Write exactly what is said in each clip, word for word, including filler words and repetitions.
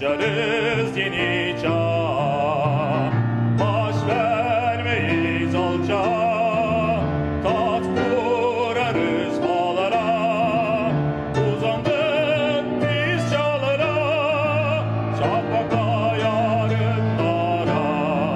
Açarız yeni çağ, baş vermeyiz alçağa, taht kurarız bağlara, uzandık biz çağlara, şafaka yarınlara.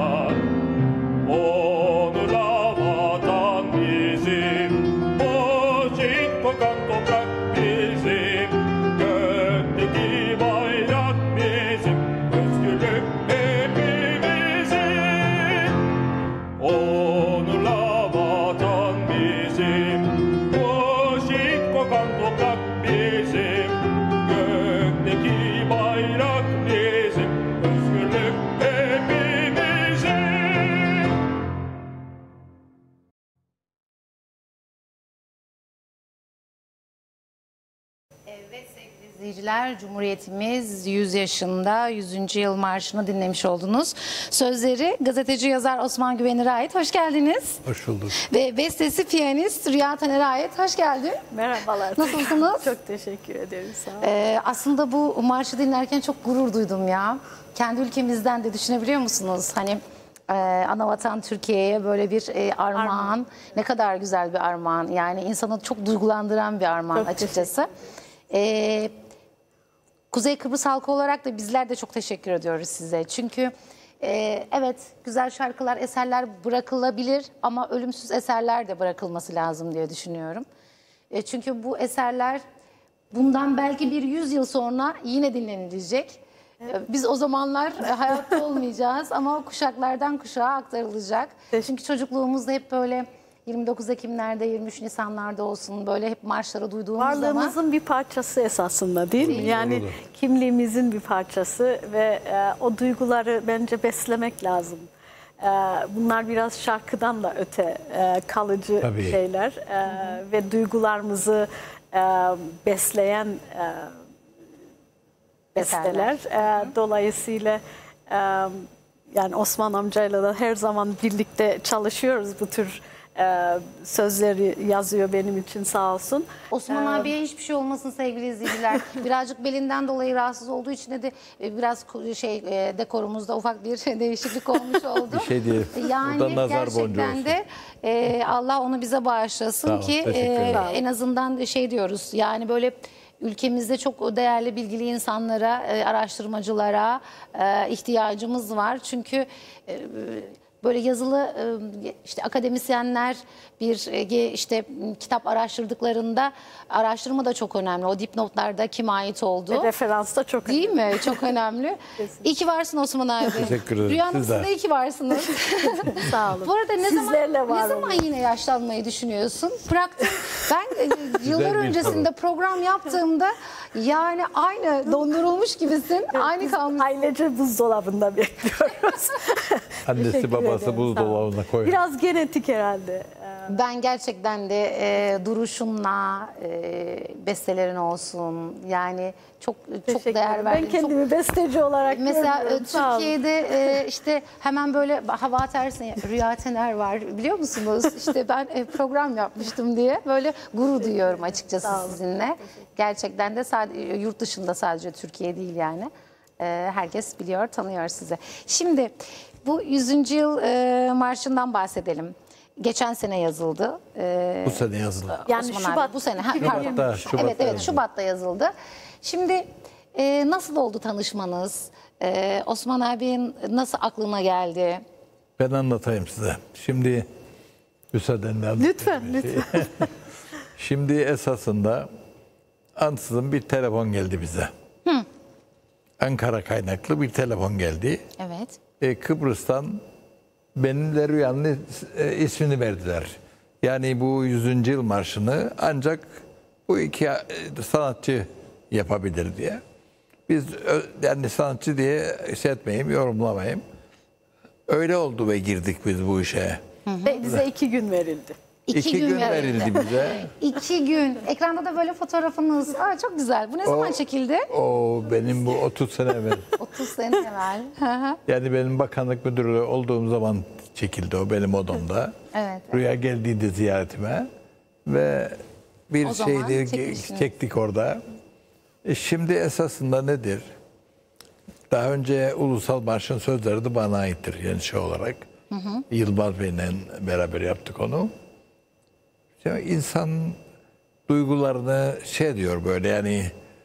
Onurla vatan bizim, bu şehit kokan toprak bizim, gökteki bayrak bizim, özgürlük hepimizin. Onurla vatan bizim, bu şehit kokan toprak bizim, gökteki bayrak bizim, özgürlük hepimizin. Evet sevgili izleyiciler, Cumhuriyetimiz yüz yaşında, yüzüncü yıl marşını dinlemiş oldunuz. Sözleri gazeteci yazar Osman Güvenir'e ait. Hoş geldiniz. Hoş bulduk. Ve bestesi piyanist Rüya Taner'e ait. Hoş geldin. Merhabalar. Nasılsınız? Çok teşekkür ederim. Sağ olun. Ee, aslında bu marşı dinlerken çok gurur duydum ya. Kendi ülkemizden de düşünebiliyor musunuz? Hani e, Anavatan Türkiye'ye böyle bir e, armağan. Armağan. Ne kadar güzel bir armağan. Yani insanı çok duygulandıran bir armağan Çok açıkçası. Ee, Kuzey Kıbrıs halkı olarak da bizler de çok teşekkür ediyoruz size. Çünkü e, evet güzel şarkılar, eserler bırakılabilir ama ölümsüz eserler de bırakılması lazım diye düşünüyorum. E, çünkü bu eserler bundan belki bir yüz yıl sonra yine dinlenilecek. E, Biz o zamanlar e, hayatta olmayacağız ama kuşaklardan kuşağa aktarılacak. Çünkü çocukluğumuzda hep böyle yirmi dokuz Ekimlerde, yirmi üç Nisanlarda olsun böyle hep marşları duyduğumuz zaman Varlığımızın bir parçası esasında değil mi? Yani Doğrudur. kimliğimizin bir parçası ve e, o duyguları bence beslemek lazım. E, bunlar biraz şarkıdan da öte e, kalıcı Tabii. şeyler e, ve duygularımızı e, besleyen e, besteler. E, dolayısıyla e, yani Osman amcayla da her zaman birlikte çalışıyoruz bu tür e, sözleri yazıyor benim için sağ olsun. Osman abiye hiçbir şey olmasın sevgili izleyiciler. Birazcık belinden dolayı rahatsız olduğu için de e, biraz ko- şey e, dekorumuzda ufak bir değişiklik olmuş oldu. Bir şey değil. Yani Buradan nazar boncuğu gerçekten olsun. de e, Allah onu bize bağışlasın Sağ ol, ki teşekkür e, ederim. en azından şey diyoruz. Yani böyle ülkemizde çok değerli bilgili insanlara, e, araştırmacılara e, ihtiyacımız var. Çünkü e, böyle yazılı e, işte akademisyenler bir e, işte kitap araştırdıklarında araştırma da çok önemli. O dipnotlarda kime ait olduğu. Ve referans da çok Değil önemli. mi? Çok önemli. İyi ki varsın Osman abi. Teşekkür ederim. Rüya Hanım Siz de. siz de iyi ki varsınız. Sağ olun. Bu arada ne Sizlerle zaman, var ne zaman olun. yine yaşlanmayı düşünüyorsun? Bıraktım. Ben e, yıllar bir öncesinde soru. program yaptığımda yani aynı dondurulmuş gibisin. Aynı Biz kalmış. ailece buzdolabında bekliyoruz. Annesi Teşekkür babası ederim, buzdolabına sağ olun. koyuyor. Biraz genetik herhalde. Ben gerçekten de e, duruşunla e, bestelerin olsun. Yani çok çok Teşekkür değer ederim. verdim. Ben kendimi besteci olarak Mesela görmüyorum. e, Sağ olun. Türkiye'de e, işte hemen böyle hava atarsın ya, Rüya Tener var biliyor musunuz? İşte ben e, program yapmıştım diye böyle gurur duyuyorum açıkçası Sağ olun. sizinle. Gerçekten de sadece yurt dışında, sadece Türkiye değil yani. E, herkes biliyor, tanıyor sizi. Şimdi bu yüzüncü yıl e, marşından bahsedelim. Geçen sene yazıldı. E, Bu sene yazılı. Yani Osman Şubat abi bu sene. Ha, iki bin yirmi. pardon. Şubat'ta, Şubat'ta evet evet yazıldı. Şubat'ta yazıldı. Şimdi e, nasıl oldu tanışmanız? E, Osman abinin nasıl aklına geldi? Ben anlatayım size. Şimdi müsaadenle anlatayım Lütfen, bir şeyi. Şimdi esasında ansızın bir telefon geldi bize. Ankara kaynaklı bir telefon geldi. Evet. E, Kıbrıs'tan benimle Rüya'nın e, ismini verdiler. Yani bu yüzüncü yıl marşını ancak bu iki e, sanatçı yapabilir diye. Biz ö- yani sanatçı diye şey etmeyeyim, yorumlamayayım. Öyle oldu ve girdik biz bu işe. Ve bize iki gün verildi. İki, İki gün verildi bize. İki gün. Ekranda da böyle fotoğrafınız. Aa, çok güzel. Bu ne zaman çekildi? O benim bu otuz sene evvel. otuz sene evvel. Hı hı. Yani benim bakanlık müdürü olduğum zaman çekildi o benim odamda. Evet. Rüya geldiydi ziyaretime ve bir O zaman şeyleri çekmişsiniz. çektik orada. E şimdi esasında nedir? daha önce Ulusal Marş'ın sözleri de bana aittir yani şey olarak. Hı hı. Yılmaz Bey'le beraber yaptık onu. Yani insan duygularını şey diyor böyle yani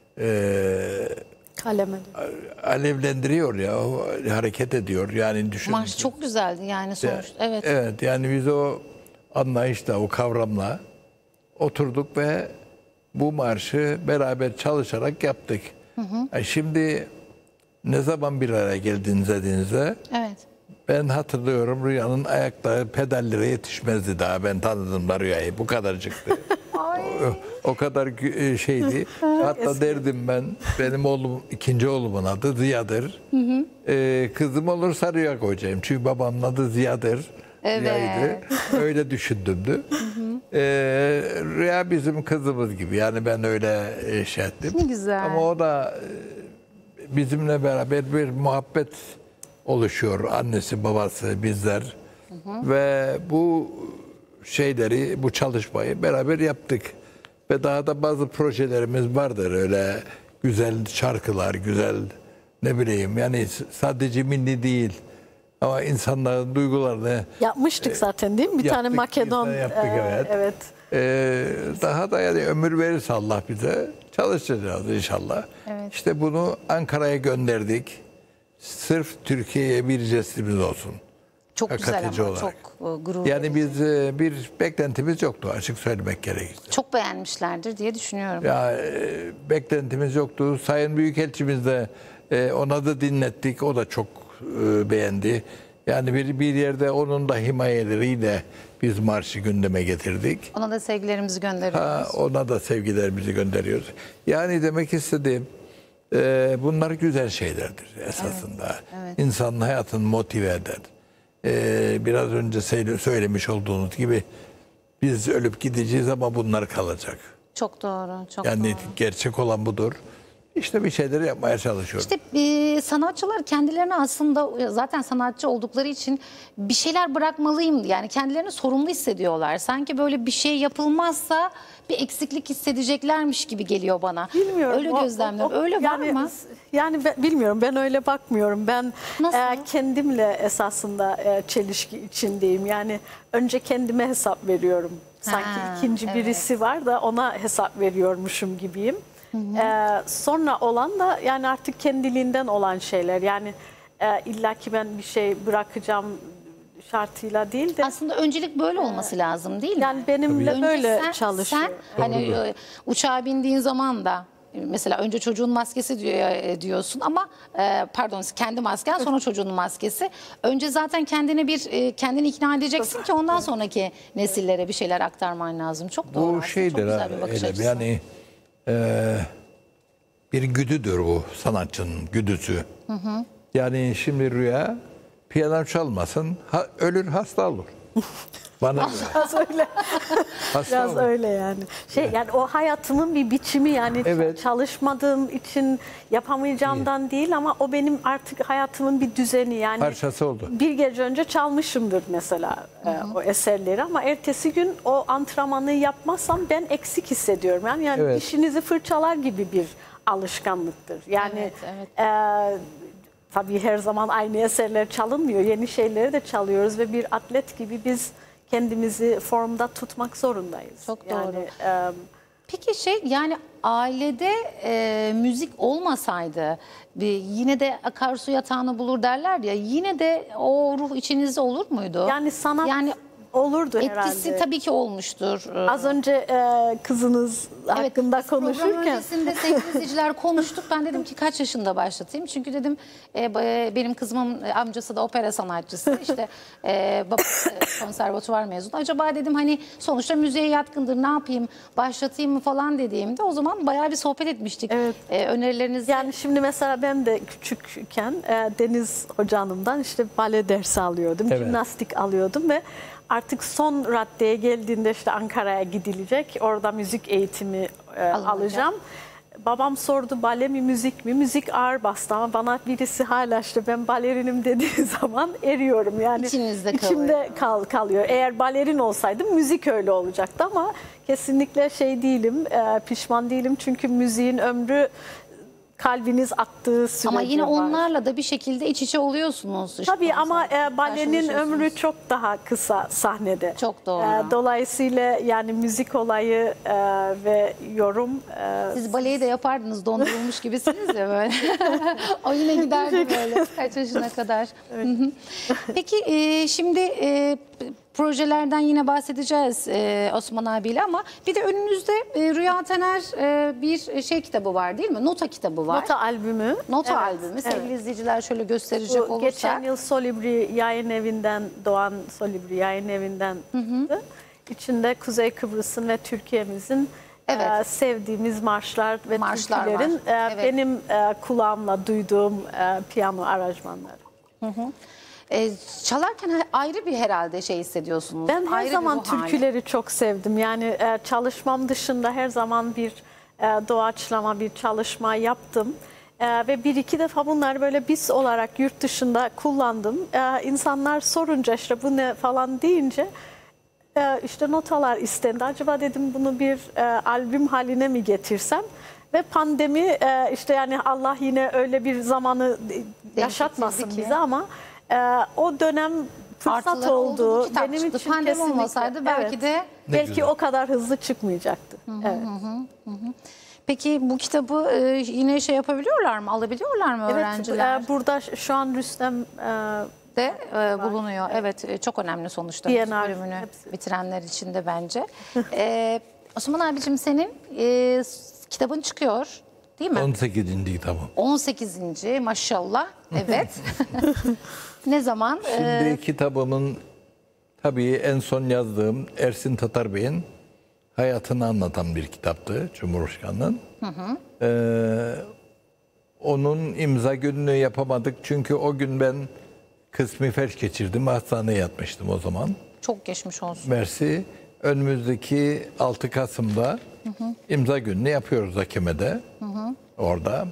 e, Kaleme. alevlendiriyor ya, o hareket ediyor yani düşün. Marş çok güzeldi yani sonuçta. Evet. Evet yani biz o anlayışla, o kavramla oturduk ve bu marşı beraber çalışarak yaptık. Hı hı. Yani şimdi ne zaman bir araya geldiğinizde dediğinizde Evet. ben hatırlıyorum Rüya'nın ayakları pedallere yetişmezdi daha ben tanıdım da Rüya'yı bu kadarcıktı. o, o kadar gü- şeydi. Hatta derdim ben benim oğlum ikinci oğlumun adı Ziya'dır. Hı hı. Ee, kızım olursa Rüya koyacağım. Çünkü babamın adı Ziya'dır. Evet. Rüya'ydı. Öyle düşündümdü. Ee, Rüya bizim kızımız gibi. Yani ben öyle e, şey ettim. Ne güzel. Ama o da e, bizimle beraber bir muhabbet oluşuyor. Annesi, babası, bizler. Hı hı. Ve bu şeyleri, bu çalışmayı beraber yaptık. Ve daha da bazı projelerimiz vardır. Öyle güzel şarkılar, güzel ne bileyim yani sadece milli değil. Ama insanların duygularını Yapmıştık zaten değil mi? Bir tane yaptık, Makedon. biz de yaptık, e, evet. evet. Ee, daha da yani ömür verirse Allah bize çalışacağız inşallah. Evet. İşte bunu Ankara'ya gönderdik. Sırf Türkiye'ye bir jestimiz olsun. Çok güzel Hakikaten ama olarak. çok e, gurur Yani verici. biz e, bir beklentimiz yoktu açık söylemek gerekirse. Çok beğenmişlerdir diye düşünüyorum. Ya e, beklentimiz yoktu. Sayın Büyükelçimiz de e, ona da dinlettik. O da çok e, beğendi. Yani bir bir yerde onun da himayeleriyle biz marşı gündeme getirdik. Ona da sevgilerimizi gönderiyoruz. Ha, ona da sevgilerimizi gönderiyoruz. Yani demek istediğim e, bunlar güzel şeylerdir esasında. Evet, evet. İnsanın hayatını motive eder. E, biraz önce söyle- söylemiş olduğunuz gibi biz ölüp gideceğiz ama bunlar kalacak. Çok doğru, çok Yani doğru. gerçek olan budur. İşte bir şeyler yapmaya çalışıyorum. İşte e, sanatçılar kendilerine aslında zaten sanatçı oldukları için bir şeyler bırakmalıyım yani kendilerini sorumlu hissediyorlar. Sanki böyle bir şey yapılmazsa bir eksiklik hissedeceklermiş gibi geliyor bana. Bilmiyorum. Öyle O- gözlemler. o- o- Öyle yani, var mı? Yani ben, bilmiyorum. Ben öyle bakmıyorum. Ben Nasıl? e, kendimle esasında e, çelişki içindeyim. Yani önce kendime hesap veriyorum. Sanki Ha, ikinci evet. birisi var da ona hesap veriyormuşum gibiyim. E, sonra olan da yani artık kendiliğinden olan şeyler. Yani e, illaki ben bir şey bırakacağım şartıyla değil de. Aslında öncelik böyle olması lazım değil mi? Yani benimle Önce böyle sen- çalışıyor. Sen hani e, uçağa bindiğin zaman da e, mesela önce çocuğun maskesi diyor, e, diyorsun ama e, pardon kendi masken sonra çocuğun maskesi. Önce zaten kendini bir e, kendini ikna edeceksin ki ondan sonraki nesillere bir şeyler aktarman lazım. Çok doğru. Bu aslında. şeydir Çok güzel ha, bir bakış öyle, açısı. yani e, bir güdüdür bu sanatçının güdüsü. Hı hı. Yani şimdi Rüya piyano çalmasın ha, ölür hasta olur. Bana göre. Biraz öyle. Hasta Biraz olur. öyle yani. Şey yani o hayatımın bir biçimi yani Evet. çalışmadığım için yapamayacağımdan değil ama o benim artık hayatımın bir düzeni yani. Parçası oldu. Bir gece önce çalmışımdır mesela e, o eserleri ama ertesi gün o antrenmanı yapmazsam ben eksik hissediyorum. Yani, yani Evet. dişinizi fırçalar gibi bir alışkanlıktır. Yani Evet, evet. e, tabii her zaman aynı eserler çalınmıyor. Yeni şeyleri de çalıyoruz ve bir atlet gibi biz kendimizi formda tutmak zorundayız. Çok yani, doğru. e, Peki şey yani ailede e, müzik olmasaydı bir, yine de akarsu yatağını bulur derler ya yine de o ruh içinizde olur muydu? yani sanat Yani olurdu etkisi herhalde. tabii ki olmuştur. Az önce e, kızınız hakkında biz program konuşurken öncesinde sevgili izleyiciler konuştuk. Ben dedim ki kaç yaşında başlatayım? Çünkü dedim e, ba- benim kızımın amcası da opera sanatçısı. İşte e, babası konservatuvar mezunu. Acaba dedim hani sonuçta müziğe yatkındır ne yapayım başlatayım mı falan dediğimde o zaman bayağı bir sohbet etmiştik. Evet. E, önerilerinizi yani şimdi mesela ben de küçükken e, Deniz Hoca Hanım'dan işte bale dersi alıyordum, Evet. jimnastik alıyordum ve artık son raddeye geldiğinde işte Ankara'ya gidilecek. Orada müzik eğitimi e, alacağım. Babam sordu bale mi müzik mi? Müzik ağır bastı ama bana birisi hala işte ben balerinim dediği zaman eriyorum. Yani İçinizde içimde kalıyor. kal, kalıyor. Eğer balerin olsaydım müzik öyle olacaktı ama kesinlikle şey değilim, e, pişman değilim çünkü müziğin ömrü kalbiniz attığı sürece Ama yine var. onlarla da bir şekilde iç içe oluyorsunuz. işte Tabii ama e, balenin karşılaşıyorsunuz. ömrü çok daha kısa sahnede. Çok doğru. E, dolayısıyla yani müzik olayı e, ve yorum. E, Siz baleyi de yapardınız, dondurulmuş gibisiniz ya böyle. O yine giderdi böyle kaç yaşına kadar. Hı hı. Peki e, şimdi e, projelerden yine bahsedeceğiz e, Osman abiyle ama bir de önünüzde e, Rüya Tener e, bir şey kitabı var değil mi? Nota kitabı var. Nota albümü. Nota Evet, albümü. Sevgili evet. izleyiciler şöyle gösterecek Bu olursak. geçen yıl Solibri yayın evinden doğan Solibri yayın evinden çıktı. İçinde Kuzey Kıbrıs'ın ve Türkiye'mizin Evet. e, sevdiğimiz marşlar ve Marşlar türkülerin var. e, Evet. benim e, kulağımla duyduğum e, piyano aranjmanları. E, çalarken ayrı bir herhalde şey hissediyorsunuz. Ben her Ayrı bir zaman ruh hali. türküleri çok sevdim. Yani e, çalışmam dışında her zaman bir e, doğaçlama bir çalışma yaptım. E, ve bir iki defa bunları böyle biz olarak yurt dışında kullandım. E, insanlar sorunca işte bu ne falan deyince e, işte notalar istendi. Acaba dedim bunu bir e, albüm haline mi getirsem? Ve pandemi e, işte yani Allah yine öyle bir zamanı yaşatmasın ki. bize ama e, o dönem fırsat Artıları oldu, oldu. bu kitap Benim çıktı. için Pandemi kesinlikle, olmasaydı belki evet. de belki güzel. o kadar hızlı çıkmayacaktı. Evet. Peki bu kitabı e, yine şey yapabiliyorlar mı? Alabiliyorlar mı Evet, öğrenciler? e, burada şu an Rüstem e, de e, bulunuyor. Evet, e, çok önemli sonuçta. D N müzik R bölümünü hepsi. bitirenler için de bence. e, Osman abicim senin e, kitabın çıkıyor değil mi? on sekizinci kitabım. on sekizinci maşallah. Evet. Ne zaman? E, Şimdi kitabımın tabii en son yazdığım Ersin Tatar Bey'in hayatını anlatan bir kitaptı Cumhurbaşkanı'nın. Ee, onun imza gününü yapamadık çünkü o gün ben kısmi felç geçirdim. Hastaneye yatmıştım o zaman. çok geçmiş olsun. Mersi. Önümüzdeki altı Kasım'da imza gününü yapıyoruz Hakeme'de. Orada.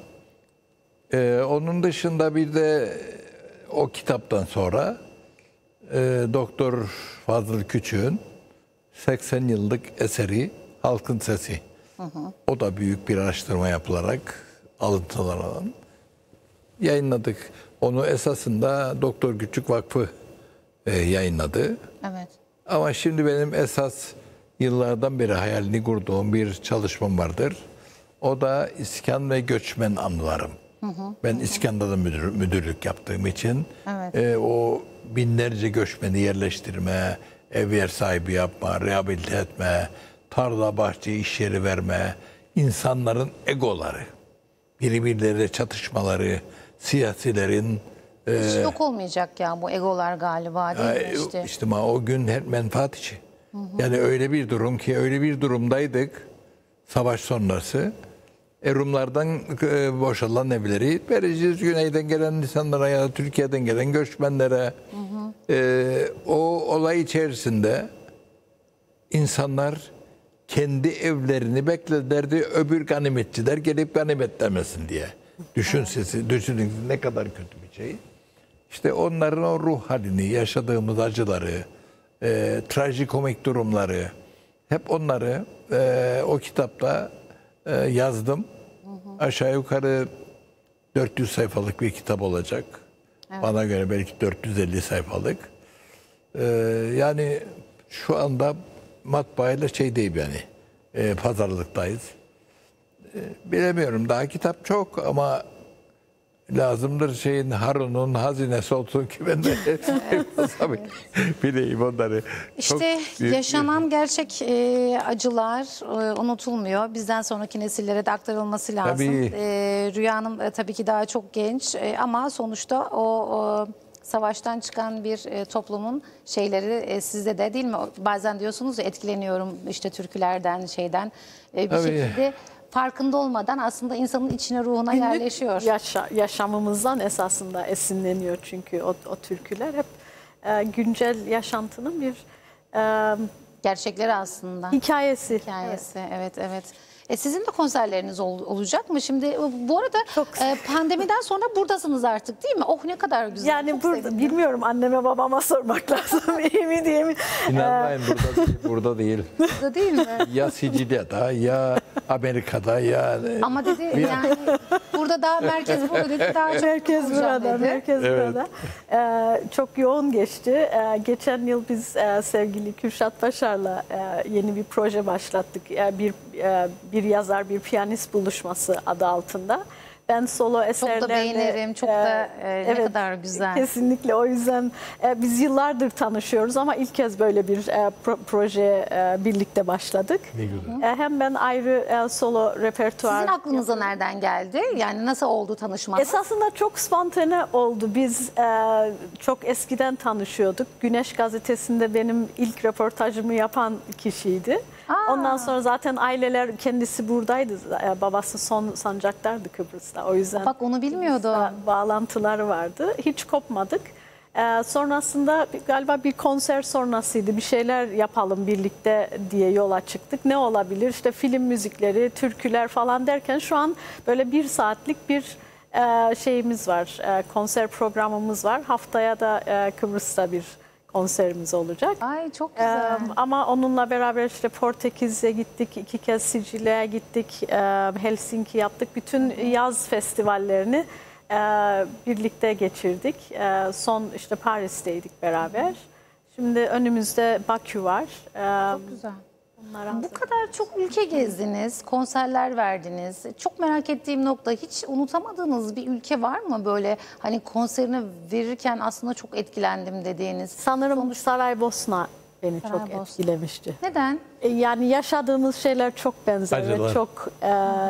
Ee, onun dışında bir de o kitaptan sonra e, Doktor Fazıl Küçük'ün seksen yıllık eseri Halkın Sesi. O da büyük bir araştırma yapılarak alıntılar alan yayınladık. Onu esasında Doktor Küçük Vakfı e, yayınladı. Evet. Ama şimdi benim esas yıllardan beri hayalini kurduğum bir çalışmam vardır. O da İskan ve Göçmen Anılarım. Ben İskan'da da müdür, müdürlük yaptığım için Evet. e, o binlerce göçmeni yerleştirme, ev yer sahibi yapma, rehabilite etme, tarla, bahçe, iş yeri verme, insanların egoları, birbirleriyle çatışmaları, siyasilerin Hiç yok olmayacak ya bu egolar galiba değil mi? Ee, İşte. işte ama o gün hep menfaat içi. Yani öyle bir durum ki öyle bir durumdaydık savaş sonrası. E, Rumlardan e, boşalan evleri vereceğiz güneyden gelen insanlara ya da Türkiye'den gelen göçmenlere. E, o olay içerisinde insanlar kendi evlerini bekledilerdi öbür ganimetçiler gelip ganimetlemesin diye. Düşün sesi, düşünün ne kadar kötü bir şey. İşte onların o ruh halini, yaşadığımız acıları, e, trajikomik durumları, hep onları e, o kitapta e, yazdım. Aşağı yukarı dört yüz sayfalık bir kitap olacak. Bana göre belki dört yüz elli sayfalık. E, yani şu anda matbaayla şey değil yani, e, pazarlıktayız. E, bilemiyorum, daha kitap çok ama lazımdır şeyin Harun'un hazinesi olsun ki ben de tabii bileyim onları. İşte Çok büyük yaşanan gerçek e, acılar e, unutulmuyor. Bizden sonraki nesillere de aktarılması lazım. Tabii. E, Rüya Hanım e, tabii ki daha çok genç e, ama sonuçta o, o savaştan çıkan bir e, toplumun şeyleri e, sizde de değil mi? Bazen diyorsunuz ya etkileniyorum işte türkülerden şeyden e, bir Tabii. şekilde farkında olmadan aslında insanın içine ruhuna Günlük yerleşiyor. yaşa- yaşamımızdan esasında esinleniyor çünkü o, o türküler hep e, güncel yaşantının bir e, Gerçekleri aslında. hikayesi. Hikayesi evet evet. E, sizin de konserleriniz ol- olacak mı? Şimdi e, bu arada Çok- e, pandemiden sonra buradasınız artık değil mi? Oh ne kadar güzel. Yani Çok burada sevindim. bilmiyorum, anneme babama sormak lazım. İyi mi diye mi? İnanmayın burada değil. Burada değil. Burada değil mi? Ya Sicilya'da ya Amerika'da ya... Ama dedi yani burada daha merkez burada dedi daha çok Merkez olacağım burada, dedi. merkez Evet. burada. Ee, çok yoğun geçti. Ee, geçen yıl biz e, sevgili Kürşat Başar'la e, yeni bir proje başlattık. E, bir e, bir yazar, bir piyanist buluşması adı altında. Ben solo eserlerle... beğenirim, çok da, e, ne kadar güzel. Kesinlikle, o yüzden e, biz yıllardır tanışıyoruz ama ilk kez böyle bir e, pro- proje e, birlikte başladık. Ne güzel. E, hem ben ayrı e, solo repertuar... Sizin aklınıza nereden geldi? Yani nasıl oldu tanışmak? Esasında çok spontane oldu. Biz e, çok eskiden tanışıyorduk. Güneş Gazetesi'nde benim ilk röportajımı yapan kişiydi. Aa. Ondan sonra zaten aileler, kendisi buradaydı. E, babası son sancaktardı Kıbrıs'ta. O yüzden Bak onu bilmiyordum. Kıbrıs'ta bağlantıları vardı. Hiç kopmadık. E, sonrasında bir- galiba bir konser sonrasıydı. Bir şeyler yapalım birlikte diye yola çıktık. Ne olabilir? İşte film müzikleri, türküler falan derken şu an böyle bir saatlik bir e, şeyimiz var. E, konser programımız var. Haftaya da e, Kıbrıs'ta bir konserimiz olacak. Ay çok Ee, güzel. ama onunla beraber işte Portekiz'e gittik, iki kez Sicilya'ya gittik, e, Helsinki yaptık. Bütün yaz festivallerini e, birlikte geçirdik. E, son işte Paris'teydik beraber. Şimdi önümüzde Bakü var. E, Çok güzel. onlara Bu kadar çok ülke gezdiniz, konserler verdiniz. Çok merak ettiğim nokta, hiç unutamadığınız bir ülke var mı böyle hani konserini verirken aslında çok etkilendim dediğiniz? sanırım Saraybosna beni çok Saraybosna. etkilemişti. Neden? E, Yani yaşadığımız şeyler çok benzer ve Acılar. çok e,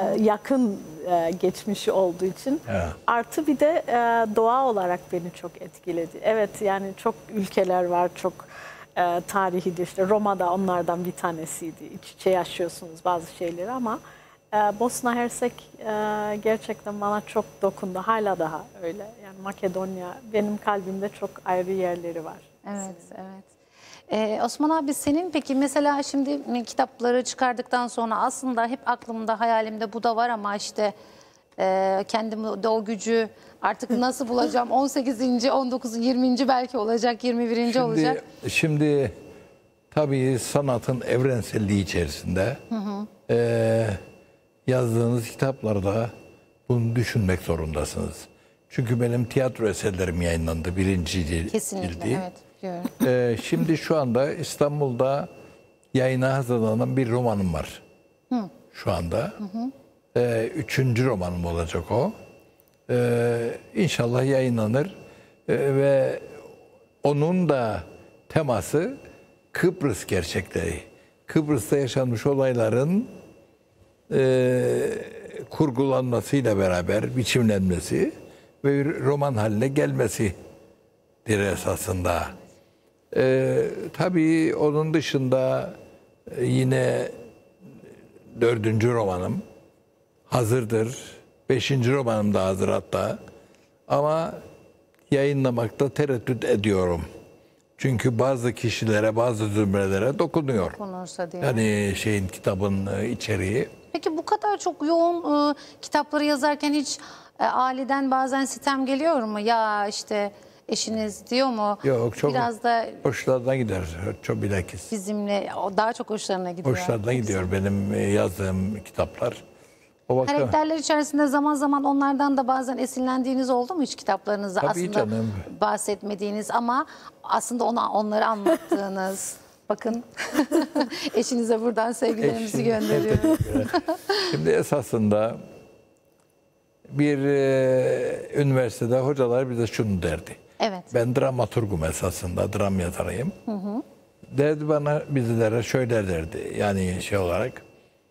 yakın e, geçmişi olduğu için. Evet. Artı bir de e, doğa olarak beni çok etkiledi. Evet, yani çok ülkeler var, çok e, tarihidir. İşte Roma'da onlardan bir tanesiydi. İç içe yaşıyorsunuz bazı şeyleri ama e, Bosna Hersek e, gerçekten bana çok dokundu. Hala daha öyle. Yani Makedonya benim kalbimde çok ayrı yerleri var. Evet, evet. Ee, Osman abi senin peki mesela şimdi kitapları çıkardıktan sonra aslında hep aklımda, hayalimde bu da var ama işte e, kendimi de o gücü artık nasıl bulacağım? on sekizinci, on dokuzuncu, yirminci belki olacak, yirmi birinci olacak. Şimdi, şimdi tabii sanatın evrenselliği içerisinde eee, yazdığınız kitaplarda bunu düşünmek zorundasınız. Çünkü benim tiyatro eserlerim yayınlandı birinci cil- Kesinlikle, cildi. evet diyorum. Eee, şimdi şu anda İstanbul'da yayına hazırlanan bir romanım var. Şu anda. Eee, üçüncü romanım olacak o. Eee inşallah yayınlanır. Eee, ve onun da teması Kıbrıs gerçekleri. Kıbrıs'ta yaşanmış olayların eee, kurgulanmasıyla beraber biçimlenmesi ve bir roman haline gelmesidir esasında. Eee tabii onun dışında e, yine dördüncü romanım hazırdır. Beşinci romanım da hazır hatta. Ama yayınlamakta tereddüt ediyorum. Çünkü bazı kişilere, bazı zümrelere dokunuyor. Konursa diye. Yani şeyin, kitabın e, içeriği. Peki bu kadar çok yoğun e, kitapları yazarken hiç e, aileden bazen sitem geliyor mu? Ya işte eşiniz diyor mu? Yok, çok Biraz da hoşlarına gider. Çok bilakis. bizimle o daha çok hoşlarına gidiyor. Hoşlarına gidiyor benim e, yazdığım kitaplar. O bakım Karakterler içerisinde zaman zaman onlardan da bazen esinlendiğiniz oldu mu hiç kitaplarınızda? Tabii aslında canım. bahsetmediğiniz ama aslında ona onları anlattığınız. Bakın eşinize buradan sevgilerimizi Eşim- gönderiyorum. Şimdi esasında bir e, üniversitede hocalar bize şunu derdi. Evet. Ben dramaturgum esasında, dram yazarıyım. Derdi bana, bizlere şöyle derdi, yani şey olarak,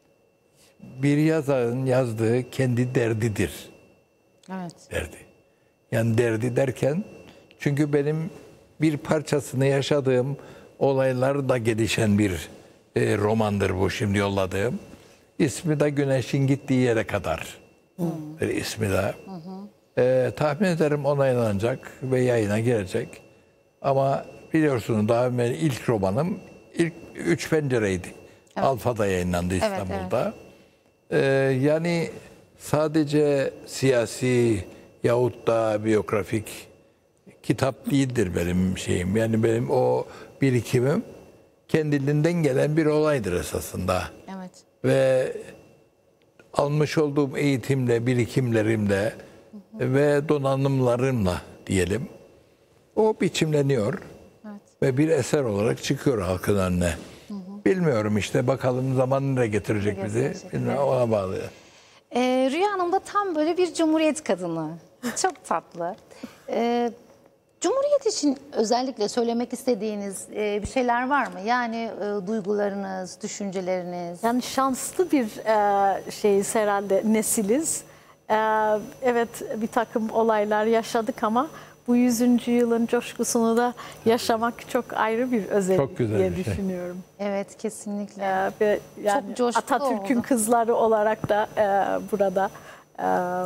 bir yazarın yazdığı kendi derdidir Evet. derdi. Yani derdi derken, çünkü benim bir parçasını yaşadığım olaylarda gelişen bir e, romandır bu şimdi yolladığım. İsmi de Güneşin Gittiği Yere Kadar. Bir ismi de. E, tahmin ederim onaylanacak ve yayına girecek. Ama biliyorsunuz daha ben ilk romanım ilk Üç Pencereydi. Alfa'da yayınlandı Evet, İstanbul'da. Ee, yani sadece siyasi yahut da biyografik kitap değildir benim şeyim. Yani benim o birikimim kendiliğinden gelen bir olaydır esasında. Evet. Ve almış olduğum eğitimle, birikimlerimle ve donanımlarımla diyelim o biçimleniyor Evet. ve bir eser olarak çıkıyor halkın önüne. Bilmiyorum işte bakalım zaman ne getirecek Ne bizi. getirecek, Bilmiyorum, ona bağlı. Ee, Rüya Hanım da tam böyle bir cumhuriyet kadını. Çok tatlı. Ee, Cumhuriyet için özellikle söylemek istediğiniz e, bir şeyler var mı? Yani e, duygularınız, düşünceleriniz. Yani şanslı bir e, şeyiz herhalde, nesiliz. E, evet, bir takım olaylar yaşadık ama bu yüzüncü yılın coşkusunu da yaşamak çok ayrı bir özellik Çok güzel diye bir şey. düşünüyorum. Evet, kesinlikle. E, ve yani Çok coşkulu Atatürk'ün oldu. kızları olarak da e, burada e,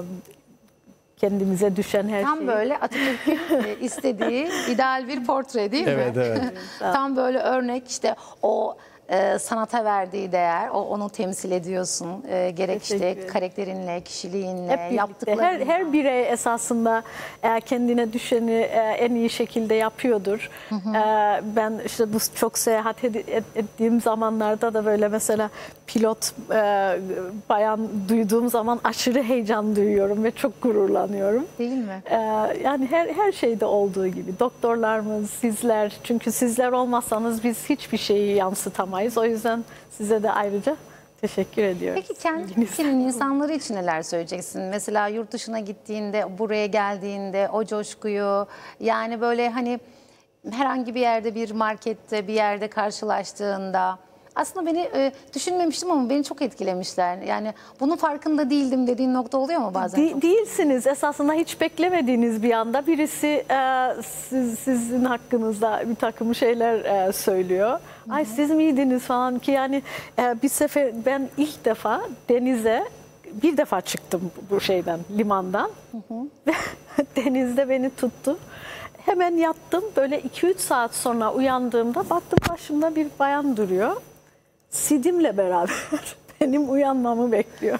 kendimize düşen her Tam şeyi. böyle Atatürk'ün e, istediği ideal bir portre değil mi? Evet, evet. Tam böyle örnek işte o e, sanata verdiği değer, o onu temsil ediyorsun. E, gerek Teşekkür işte ederim. karakterinle, kişiliğinle, Hep birlikte. yaptıklarınla. Her, her birey esasında e, kendine düşeni e, en iyi şekilde yapıyordur. E, ben işte bu çok seyahat ed- et- ettiğim zamanlarda da böyle mesela pilot e, bayan duyduğum zaman aşırı heyecan duyuyorum ve çok gururlanıyorum. Değil mi? E, yani her her şeyde olduğu gibi doktorlarımız, sizler, çünkü sizler olmazsanız biz hiçbir şeyi yansıtamayız. O yüzden size de ayrıca teşekkür ediyorum. Peki kendi ülkenin insanları için neler söyleyeceksin? Mesela yurt dışına gittiğinde, buraya geldiğinde o coşkuyu, yani böyle hani herhangi bir yerde, bir markette, bir yerde karşılaştığında, aslında beni e, düşünmemiştim ama beni çok etkilemişler. Yani bunun farkında değildim dediğin nokta oluyor mu bazen? De- değilsiniz. Esasında hiç beklemediğiniz bir anda birisi e, siz, sizin hakkınızda bir takım şeyler e, söylüyor. Ay siz miydiniz falan ki yani e, bir sefer ben ilk defa denize bir defa çıktım bu şeyden, limandan. Ve denizde beni tuttu. Hemen yattım. Böyle iki üç saat sonra uyandığımda baktım başımda bir bayan duruyor. Sidimle beraber benim uyanmamı bekliyor.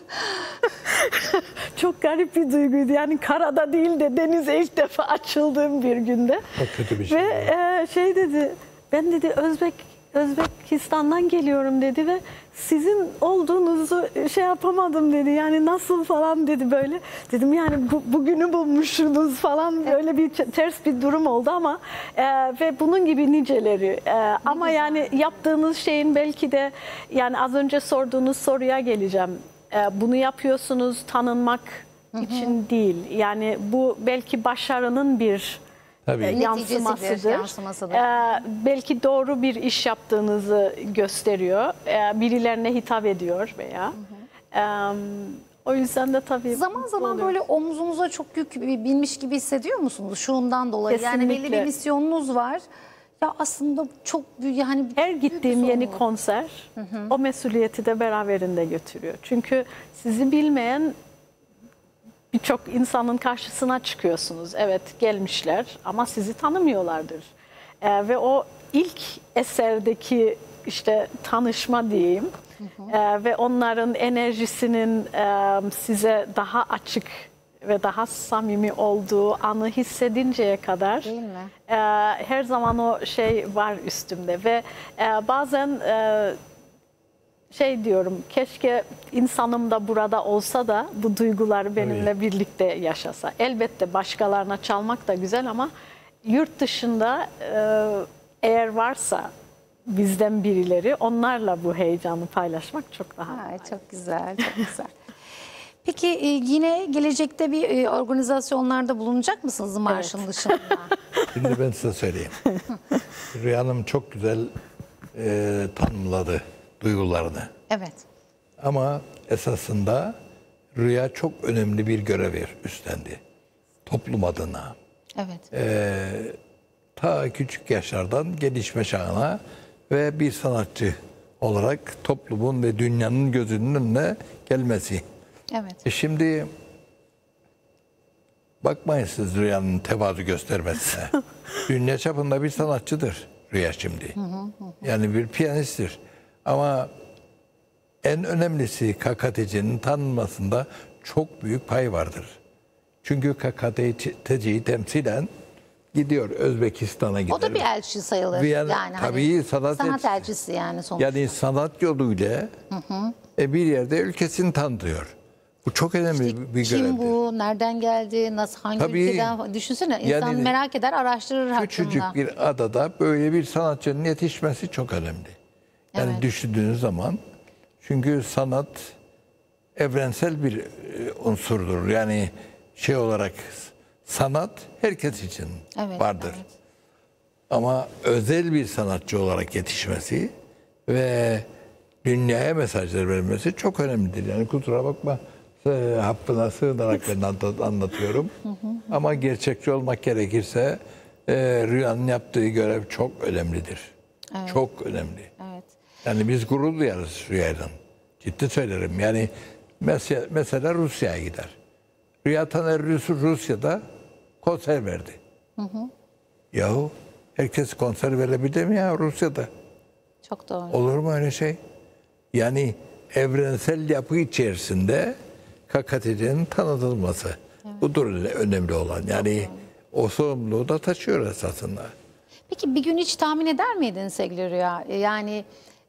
Çok garip bir duyguydu. Yani karada değil de denize ilk defa açıldığım bir günde. Çok kötü bir şey. Ve e, şey dedi, ben dedi Özbek Özbekistan'dan geliyorum dedi ve sizin olduğunuzu şey yapamadım dedi. Yani nasıl falan dedi böyle. Dedim yani bu, bugünü bulmuşsunuz falan, böyle bir ters bir durum oldu ama e, ve bunun gibi niceleri. E, ama yani yaptığınız şeyin belki de, yani az önce sorduğunuz soruya geleceğim. E, bunu yapıyorsunuz tanınmak için değil. Yani bu belki başarının bir Tabii. e, yansımasıdır. yansımasıdır. Ee, belki doğru bir iş yaptığınızı gösteriyor. Ee, birilerine hitap ediyor veya. Ee, o yüzden de tabii Zaman mutlu zaman oluyoruz. böyle omuzunuza çok yük binmiş gibi hissediyor musunuz? Şundan dolayı. Yani belli bir Kesinlikle. misyonunuz var. Ya aslında çok büyük, yani Her büyük bir gittiğim yeni sorumluluk. konser o mesuliyeti de beraberinde götürüyor. Çünkü sizi bilmeyen birçok insanın karşısına çıkıyorsunuz. Evet gelmişler ama sizi tanımıyorlardır. Ee, ve o ilk eserdeki işte tanışma diyeyim ee, ve onların enerjisinin e, size daha açık ve daha samimi olduğu anı hissedinceye kadar Değil mi? e, her zaman o şey var üstümde ve e, bazen e, şey diyorum, keşke insanım da burada olsa da bu duygular benimle birlikte yaşasa. Elbette başkalarına çalmak da güzel ama yurt dışında e, eğer varsa bizden birileri, onlarla bu heyecanı paylaşmak çok daha. Ha, çok güzel, çok güzel. Peki e, yine gelecekte bir e, organizasyonlarda bulunacak mısınız marşın dışında? Şimdi ben size söyleyeyim. Rüya Hanım çok güzel e, tanımladı duygularını. Evet. Ama esasında Rüya çok önemli bir görev üstlendi. Toplum adına. Evet. Ta küçük yaşlardan gelişme çağına ve bir sanatçı olarak toplumun ve dünyanın gözünün önüne gelmesi. Evet. E şimdi bakmayın siz Rüya'nın tevazu göstermesine. Dünya çapında bir sanatçıdır Rüya şimdi. Yani bir piyanisttir. Ama en önemlisi K K T C'nin tanınmasında çok büyük pay vardır. Çünkü K K T C'yi temsilen gidiyor Özbekistan'a gider. O da bir elçi sayılır. Bir yani, yani tabii hani sanat, sanat elçisi. elçisi yani sonuçta. Yani sanat yoluyla hı hı. E, bir yerde ülkesini tanıtıyor. Bu çok önemli İşte bir kim görevdir. bu, nereden geldi, nasıl, hangi Tabii, ülkeden, düşünsene insan yani merak eder, araştırır Küçücük hakkında. bir adada böyle bir sanatçının yetişmesi çok önemli. Yani Evet. düşündüğünüz zaman, çünkü sanat evrensel bir unsurdur. Yani şey olarak sanat herkes için Evet, vardır. evet. Ama özel bir sanatçı olarak yetişmesi ve dünyaya mesajlar vermesi çok önemlidir. Yani kusura bakma, e, hakkına sığınarak ben anlatıyorum. Ama gerçekçi olmak gerekirse e, Rüya'nın yaptığı görev çok önemlidir. Evet. Çok önemli. Evet. Yani biz gurur duyarız Rüya'dan. Ciddi söylerim. Yani mesela, mesela Rusya'ya gider. Rüya Taner Rus, Rusya'da konser verdi. Hı hı. Yahu herkes konser verebilir mi ya Rusya'da? Çok doğru. Olur mu öyle şey? Yani evrensel yapı içerisinde K K T C'nin tanıtılması. Evet. Budur önemli olan. Yani o sorumluluğu da taşıyor esasında. Peki bir gün hiç tahmin eder miydin sevgili Rüya? Yani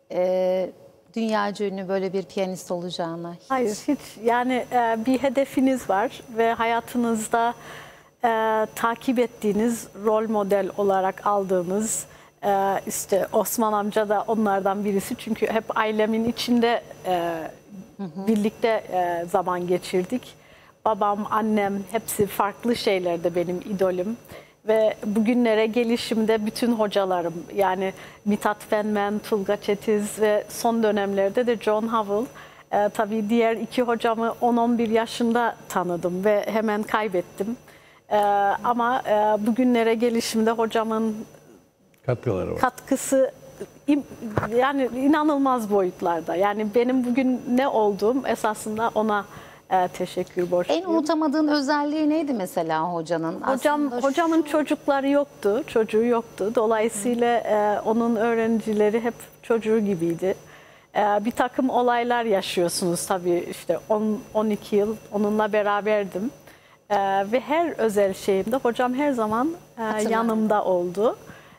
e, dünyaca ünlü böyle bir piyanist olacağını? Hiç. Hayır, hiç. Yani e, bir hedefiniz var ve hayatınızda e, takip ettiğiniz, rol model olarak aldığınız, e, işte Osman amca da onlardan birisi. Çünkü hep ailemin içinde e, hı hı. birlikte e, zaman geçirdik. Babam, annem hepsi farklı şeylerde benim idolüm. Ve bugünlere gelişimde bütün hocalarım, yani Mithat Fenmen, Tulga Çetiz ve son dönemlerde de John Howell. Ee, tabii diğer iki hocamı on on bir yaşında tanıdım ve hemen kaybettim. Ee, ama e, bugünlere gelişimde hocamın Katkıları var. katkısı im, yani inanılmaz boyutlarda. Yani benim bugün ne olduğum esasında ona e, teşekkür borçluyum. En unutamadığın özelliği neydi mesela hocanın? Hocam Aslında hocamın şu- çocukları yoktu, çocuğu yoktu. Dolayısıyla e, onun öğrencileri hep çocuğu gibiydi. E, bir takım olaylar yaşıyorsunuz tabii, işte on on iki yıl onunla beraberdim. E, ve her özel şeyimde hocam her zaman e, Hatırlarım. yanımda oldu.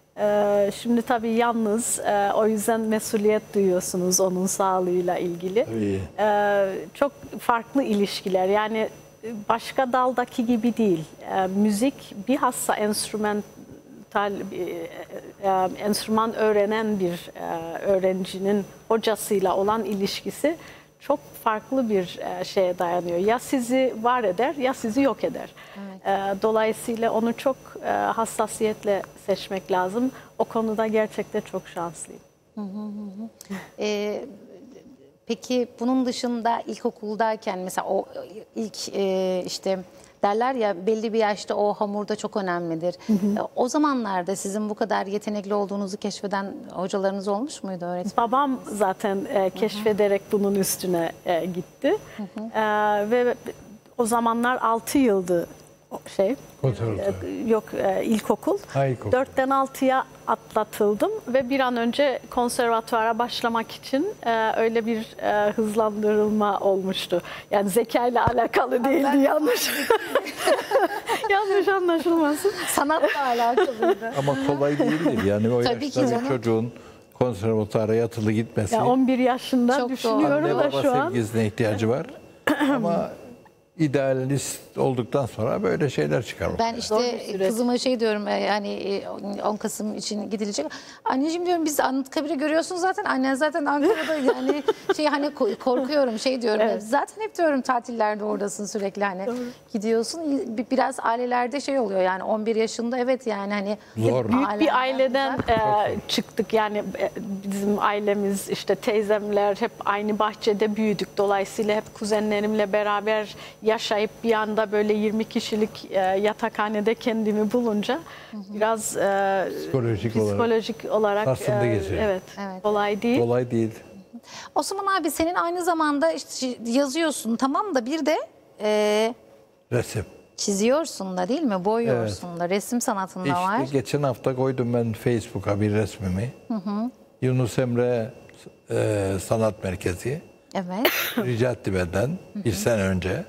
E, şimdi tabii yalnız, e, o yüzden mesuliyet duyuyorsunuz onun sağlığıyla ilgili. Tabii. E, çok farklı ilişkiler, yani başka daldaki gibi değil. E, müzik bilhassa enstrümantal e, e, enstrüman öğrenen bir e, öğrencinin hocasıyla olan ilişkisi çok farklı bir e, şeye dayanıyor. Ya sizi var eder ya sizi yok eder. Evet. E, dolayısıyla onu çok e, hassasiyetle seçmek lazım. O konuda gerçekten çok şanslıyım. Ee, peki bunun dışında ilkokuldayken mesela o ilk e, işte derler ya, belli bir yaşta o hamurda çok önemlidir. E, o zamanlarda sizin bu kadar yetenekli olduğunuzu keşfeden hocalarınız olmuş muydu, öğretmen? Babam zaten e, keşfederek bunun üstüne e, gitti. E, ve o zamanlar altı yıldı o şey. Konservatuvar. E, yok e, ilkokul. Ha, ilkokul. Dörtten altıya atlatıldım ve bir an önce konservatuvara başlamak için e, öyle bir e, hızlandırılma olmuştu. Yani zekayla alakalı değildi, yanlış. yanlış anlaşılmasın. Sanatla alakalıydı. Ama kolay değildir. Yani o Tabii ki yaşta canım. bir çocuğun konservatuvara yatılı gitmesi. Ya on bir yaşında Çok doğru. düşünüyorum Anne da baba şu an. sevgisine ihtiyacı var. Ama idealist olduktan sonra böyle şeyler çıkar. Ben Zor bir işte süreç. kızıma şey diyorum, e, yani e, on Kasım için gidilecek. Anneciğim diyorum, biz Anıtkabir'i görüyorsun zaten. Annen zaten Ankara'da, yani şey hani ko- korkuyorum şey diyorum. Evet. Zaten hep diyorum tatillerde oradasın sürekli, hani gidiyorsun. Bir- Biraz ailelerde şey oluyor yani on bir yaşında, evet yani hani Zor. hep Büyük aileler- bir aileden e, çıktık, yani e, bizim ailemiz, işte teyzemler hep aynı bahçede büyüdük. Dolayısıyla hep kuzenlerimle beraber yaşayıp bir anda böyle yirmi kişilik e, yatakhanede kendimi bulunca biraz e, Psikolojik olarak psikolojik olarak, sarsıntı e, geçiyor. evet, Evet. kolay değil. Kolay değil. Osman abi, senin aynı zamanda işte yazıyorsun tamam da bir de e, Resim. çiziyorsun da değil mi? Boyuyorsun da, resim sanatında İşte var. geçen hafta koydum ben Facebook'a bir resmimi. Yunus Emre e, Sanat Merkezi. Evet. rica etti benden bir sene önce.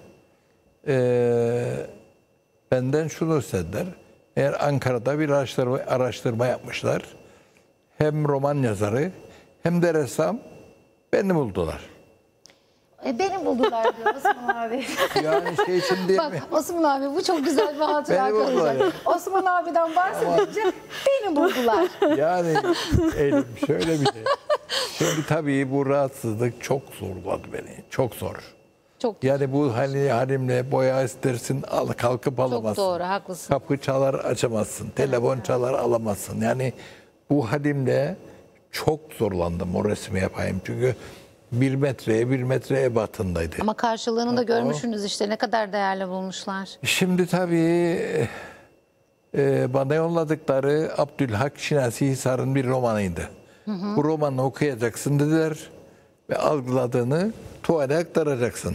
Ee, benden şunu istediler. Eğer Ankara'da bir araştırma, araştırma yapmışlar. Hem roman yazarı hem de ressam beni buldular. E, beni buldular diyor Osman abi. Yani şey için değil mi? Bak Osman abi bu çok güzel bir hatıra Beni buldular kalacak. Osman abiden bahsedince beni buldular. Yani elim şöyle bir şey. Şimdi tabii bu rahatsızlık çok zorladı beni. Çok zor. Çok Yani bu hali halimle boya istersin al, kalkıp alamazsın. çok doğru, haklısın. Kapı çalar açamazsın. Telefon çalar alamazsın. Yani bu halimle çok zorlandım o resmi yapayım. Çünkü bir metreye bir metre ebatındaydı. Ama karşılığını da görmüşsünüz işte ne kadar değerli bulmuşlar. Şimdi tabii e, bana yolladıkları Abdülhak Şinasi Hisar'ın bir romanıydı. Hı hı. Bu romanı okuyacaksın dediler ve algıladığını tuvale aktaracaksın.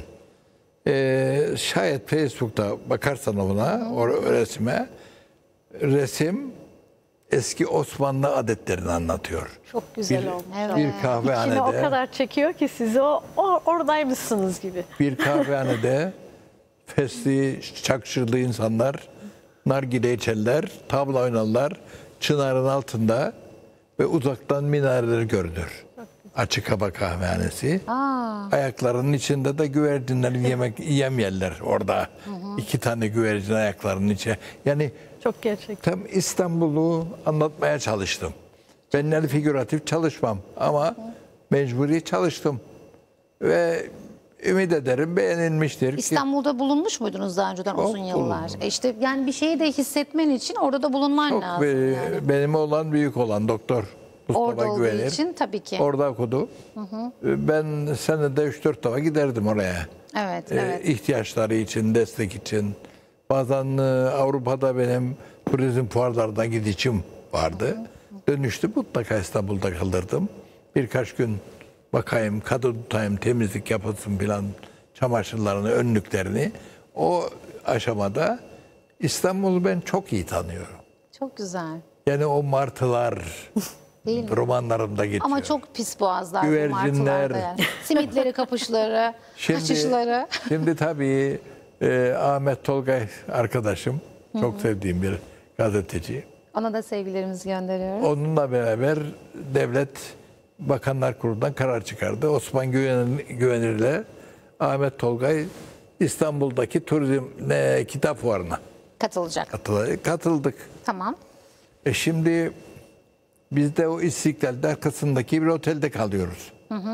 E, şayet Facebook'ta bakarsan ona, o resme, resim eski Osmanlı adetlerini anlatıyor. Çok güzel Bir- olmuş. Evet. Bir İçine o kahvehanede, kadar çekiyor ki sizi o, o oradaymışsınız gibi. bir kahvehanede fesli, çakşırlı insanlar nargile içerler, tavla oynarlar, çınarın altında ve uzaktan minareleri görülür. Açık hava kahvehanesi. Aa, Ayaklarının içinde de güvercinler yemek yem yerler orada. İki tane güvercin ayaklarının içine. Yani Çok gerçek. tam İstanbul'u anlatmaya çalıştım. Ben el figüratif çalışmam ama mecburi çalıştım. Ve ümit ederim beğenilmiştir. ki- İstanbul'da bulunmuş muydunuz daha önceden uzun yıllar? bulundum. E işte yani bir şeyi de hissetmen için orada da bulunman Çok lazım. be- yani. benim olan büyük olan doktor Mustafa Orada olduğu Güvenir. için tabii ki. Orada okudu. Ben senede üç dört defa giderdim oraya. Evet, Ee, evet. ihtiyaçları için, destek için. Bazen e, Avrupa'da benim turizm fuarlarına gidişim vardı. Dönüştü mutlaka İstanbul'da kalırdım. Birkaç gün bakayım, kadın tutayım, temizlik yapılsın filan, çamaşırlarını, önlüklerini. O aşamada İstanbul'u ben çok iyi tanıyorum. Çok güzel. Yani o martılar Değil mi? romanlarımda geçiyor. Ama çok pis boğazlar bu Güvercinler. martılarda yani. Simitleri, kapışları, kaçışları. Şimdi tabii e, Ahmet Tolgay arkadaşım, çok sevdiğim bir gazeteci. Ona da sevgilerimizi gönderiyoruz. Onunla beraber devlet Bakanlar Kurulu'ndan karar çıkardı. Osman Güvenir, Güvenir'le Ahmet Tolgay İstanbul'daki turizm ne, kitap fuarına Katılacak. katıldı- katıldık. Tamam. E şimdi biz de o İstiklal'de arkasındaki bir otelde kalıyoruz.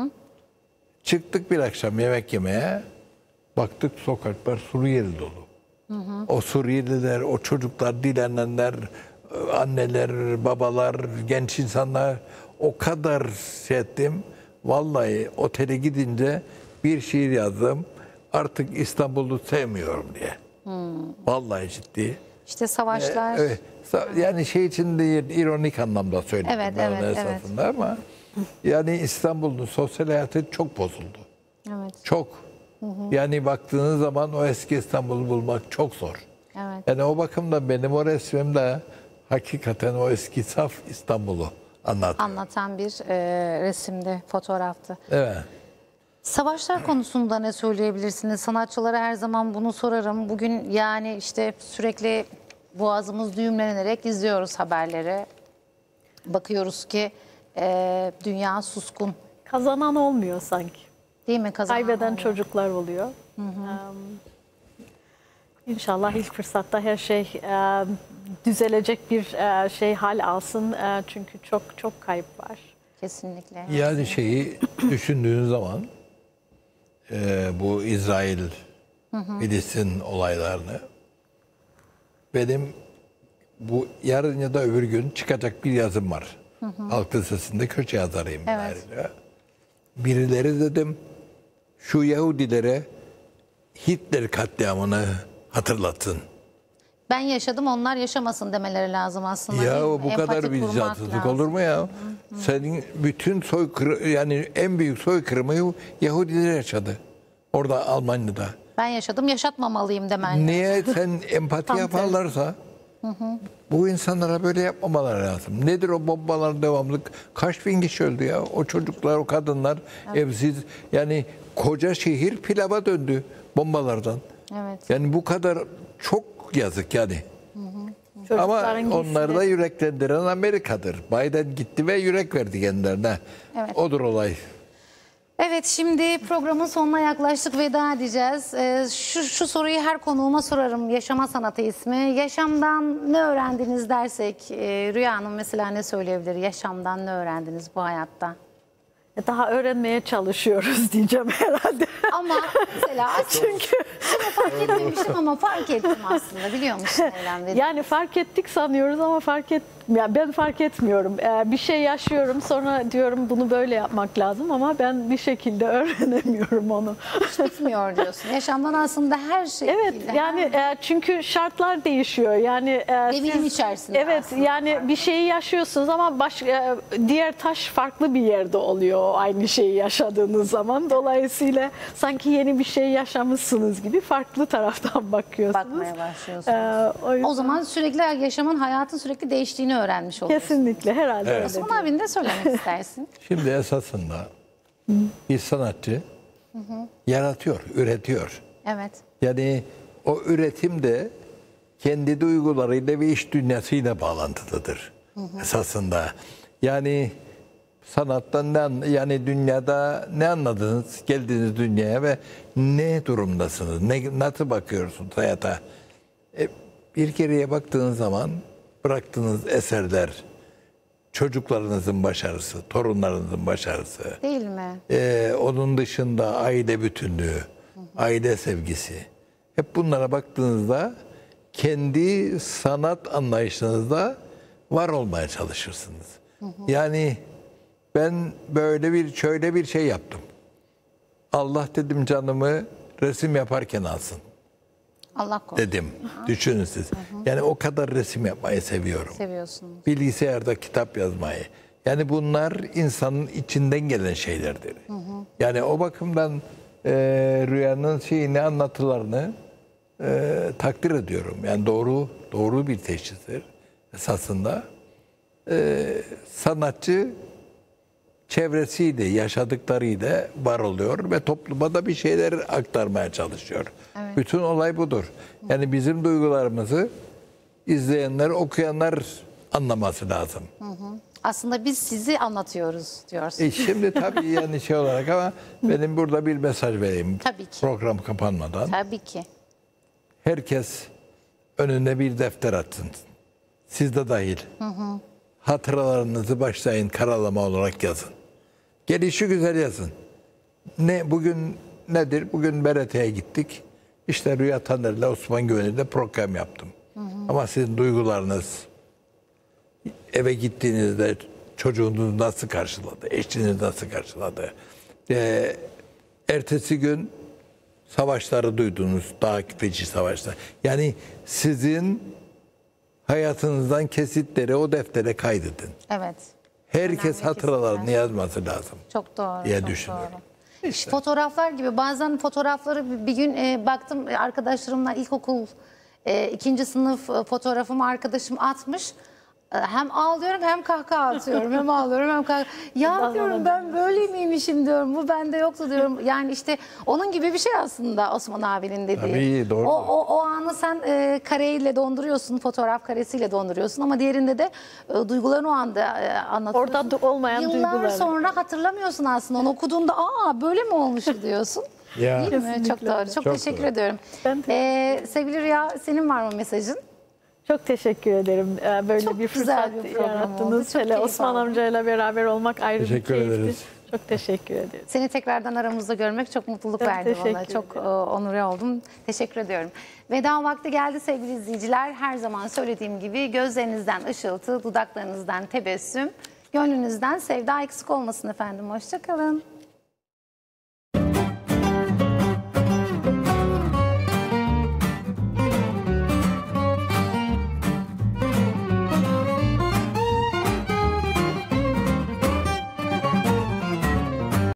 Çıktık bir akşam yemek yemeye. Baktık sokaklar Suriyeli dolu. O Suriyeliler, o çocuklar, dilenenler, anneler, babalar, genç insanlar o kadar şey ettim. Vallahi otele gidince bir şiir yazdım. Artık İstanbul'u sevmiyorum diye. Vallahi ciddi. İşte savaşlar. Evet. Sa- Yani şey için değil, ironik anlamda söyledim Evet, ben onu evet, esasında ama yani İstanbul'un sosyal hayatı çok bozuldu. Evet. Çok. Yani baktığınız zaman o eski İstanbul'u bulmak çok zor. Evet. Yani o bakımdan benim o resmimde hakikaten o eski saf İstanbul'u anlatıyor. Anlatan bir e, resimdi, fotoğraftı. Evet. Savaşlar konusunda ne söyleyebilirsiniz? Sanatçılara her zaman bunu sorarım. Bugün yani işte sürekli boğazımız düğümlenerek izliyoruz haberleri. Bakıyoruz ki e, dünya suskun. Kazanan olmuyor sanki. Değil mi? Kazanan Kaybeden olmuyor. çocuklar oluyor. Em, İnşallah ilk fırsatta her şey e, düzelecek bir e, şey hal alsın. E, çünkü çok çok kayıp var. Kesinlikle. Yani şeyi düşündüğün zaman e, bu İsrail Filistin olaylarını benim bu yarın ya da öbür gün çıkacak bir yazım var. Halk Lisesi'nde köşe yazarıyım. Evet. ayrıca. Birileri dedim şu Yahudilere Hitler katliamını hatırlatın. Ben yaşadım, onlar yaşamasın demeleri lazım aslında. Ya değil mi? bu Empati kadar kurmak vicdansızlık lazım. olur mu ya? Senin bütün soykırım yani en büyük soykırımı Yahudiler yaşadı. Orada Almanya'da. Ben yaşadım, yaşatmamalıyım demen. Niye sen empati Tam yaparlarsa bu insanlara böyle yapmamaları lazım. Nedir o bombalar devamlı? Kaç bin kişi öldü ya? O çocuklar, o kadınlar evsiz. Yani koca şehir pilava döndü bombalardan. Evet. Yani bu kadar çok yazık yani. Ama Çocukların onları da giysileri- yüreklendiren Amerika'dır. Biden gitti ve yürek verdi kendilerine. Evet. Odur olay. Evet, şimdi programın sonuna yaklaştık, veda edeceğiz. Ee, şu, şu soruyu her konuğuma sorarım. Yaşama sanatı ismi. Yaşamdan ne öğrendiniz dersek, e, Rüya Hanım mesela ne söyleyebilir? Yaşamdan ne öğrendiniz bu hayatta? Daha öğrenmeye çalışıyoruz diyeceğim herhalde. Ama mesela çünkü fark etmemiştim ama fark ettim aslında, biliyor musun Eylem? Dedi. Yani fark ettik sanıyoruz ama fark et, ya ben fark etmiyorum. Ee, bir şey yaşıyorum, sonra diyorum bunu böyle yapmak lazım ama ben bir şekilde öğrenemiyorum onu. Hiç bitmiyor diyorsun. Yaşamdan aslında her şey. Evet, yani e, çünkü şartlar değişiyor. Yani e, Devrim siz- içerisinde Evet, aslında yani bir şeyi yaşıyorsunuz ama baş, e, diğer taş farklı bir yerde oluyor o aynı şeyi yaşadığınız zaman. Dolayısıyla sanki yeni bir şey yaşamışsınız gibi farklı taraftan bakıyorsunuz. Bakmaya başlıyorsunuz. Ee, o, yüzden O zaman sürekli yaşamın, hayatın sürekli değiştiğini öğrenmiş oluyorsun. kesinlikle herhalde öyle. Osman abi ne söylemek istersin? Şimdi esasında bir sanatçı yaratıyor, üretiyor. Evet. Yani o üretim de kendi duygularıyla ve iş dünyasıyla bağlantılıdır esasında. Yani sanattan ne an- yani dünyada ne anladınız? Geldiniz dünyaya ve ne durumdasınız? Ne, nasıl bakıyorsunuz hayata? E, bir geriye baktığınız zaman bıraktığınız eserler, çocuklarınızın başarısı, torunlarınızın başarısı, Değil mi? ee, onun dışında aile bütünlüğü, aile sevgisi. Hep bunlara baktığınızda kendi sanat anlayışınızda var olmaya çalışırsınız. Yani ben böyle bir şöyle bir şey yaptım. Allah dedim canımı resim yaparken alsın Allah korusun. dedim. Düşünün siz. Yani o kadar resim yapmayı seviyorum. Seviyorsunuz. Bilgisayarda kitap yazmayı. Yani bunlar insanın içinden gelen şeylerdir. Yani o bakımdan e, Rüya'nın şeyini, anlatılarını e, takdir ediyorum. Yani doğru doğru bir teşhistir esasında. E, sanatçı çevresiyle, yaşadıklarıyla var oluyor ve topluma da bir şeyler aktarmaya çalışıyor. Bütün olay budur. Yani bizim duygularımızı izleyenler, okuyanlar anlaması lazım. Aslında biz sizi anlatıyoruz diyorsun. E şimdi tabii yani şey olarak ama benim burada bir mesaj vereyim. Tabii ki. Program kapanmadan. Tabii ki. Herkes önüne bir defter atsın. Siz de dahil. Hatıralarınızı başlayın karalama olarak yazın. Gelişi güzel yazın. Ne bugün nedir? Bugün B R T'ye gittik. İşte Rüya Taner'le Osman Güvenir'le program yaptım. Ama sizin duygularınız, eve gittiğinizde çocuğunuz nasıl karşıladı, eşiniz nasıl karşıladı? Ee, ertesi gün savaşları duydunuz, dağ feci savaşlar. Yani sizin hayatınızdan kesitleri o deftere kaydedin. Evet. Herkes Önemli hatıralarını kesitler. yazması lazım. Çok doğru. diye çok düşünüyorum. doğru. İşte fotoğraflar gibi bazen fotoğrafları bir- bir gün e, baktım arkadaşlarımla ilkokul e, ikinci sınıf e, fotoğrafımı arkadaşım atmış. E, Hem ağlıyorum hem kahkaha atıyorum. Hem ağlıyorum hem kahkaha. Ya diyorum ben böyle miymişim diyorum. Bu bende yoktu diyorum. Yani işte onun gibi bir şey aslında Osman abinin dediği. Tabii, doğru. O, o, o anı sen e, kareyle donduruyorsun, fotoğraf karesiyle donduruyorsun ama diğerinde de e, duygularını o anda e, anlatıyorsun. Orada da olmayan Yıllar duyguları. sonra hatırlamıyorsun aslında. Onu okuduğunda aa böyle mi olmuş diyorsun. Ya. Değil mi? Çok Kesinlikle doğru. öyle. Çok, Çok teşekkür doğru. ediyorum. Ben de- Ee, sevgili Rüya, senin var mı mesajın? Çok teşekkür ederim. Ee, Böyle Çok bir güzel fırsat bir program oldu. yarattınız. Çok Hele keyif Osman aldım. amcayla beraber olmak ayrı Teşekkür bir keyifti. ederiz. Çok teşekkür ederim. Seni tekrardan aramızda görmek çok mutluluk Evet, verdi bana. teşekkür Çok e, onure oldum. Teşekkür ediyorum. Veda vakti geldi sevgili izleyiciler. Her zaman söylediğim gibi gözlerinizden ışıltı, dudaklarınızdan tebessüm, gönlünüzden sevda eksik olmasın efendim. Hoşça kalın.